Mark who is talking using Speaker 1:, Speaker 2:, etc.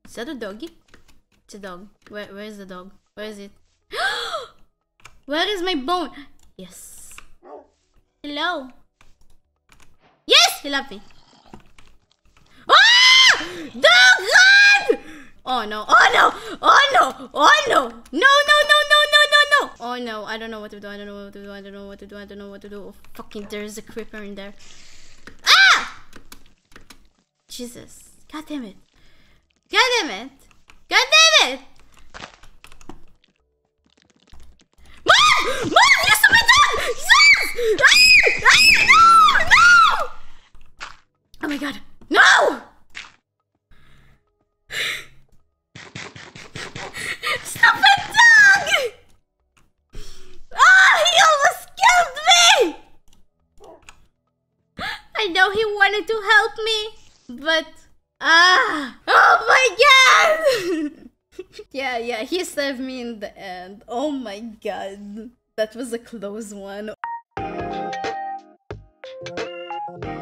Speaker 1: Is that a doggy? It's a dog. Where is the dog? Where is it? Where is my bone? Yes. Hello. Yes! He loved me. Ah! Dog, run! Oh no. Oh no. Oh no. Oh no. No, no, no, no, no, no, no. Oh no. I don't know what to do. I don't know what to do. I don't know what to do. I don't know what to do. Oh, fucking, there's a creeper in there. Ah! Jesus. God damn it. God damn it. God damn it. Mom! Mom! You stupid dog! Yes! Ah! No! No! Oh my god. No! Stupid dog! Ah! He almost killed me! I know he wanted to help me, but... Ah! Oh my god! Yeah, he saved me in the end. Oh my god. That was a close one.